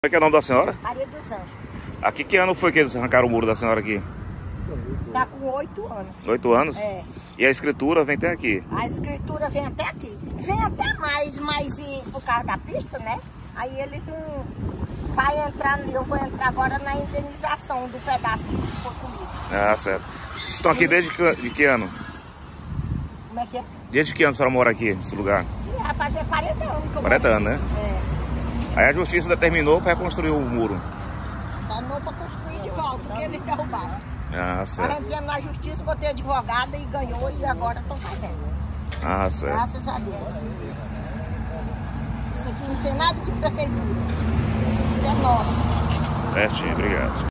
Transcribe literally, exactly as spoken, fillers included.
Como é que é o nome da senhora? Maria dos Anjos. Aqui que ano foi que eles arrancaram o muro da senhora aqui? Tá com oito anos. Oito anos? É. E a escritura vem até aqui? A escritura vem até aqui. Vem até mais, mas e, por causa da pista, né? Aí eles não... Vai entrar, eu vou entrar agora na indenização do pedaço que foi comigo. Ah, certo. Vocês estão aqui desde que, de que ano? Como é que é? Desde que ano a senhora mora aqui, nesse lugar? E vai fazer quarenta anos que eu quarenta moro anos, aqui. né? É. Aí a justiça determinou para reconstruir o muro. Tá não pra construir de volta, o que eles derrubaram. Ah, Nós certo. entramos na justiça, botei advogada e ganhou e agora estão fazendo. Ah, certo. Graças a Deus. Isso aqui não tem nada de prefeitura. Isso é nosso. Certinho, obrigado.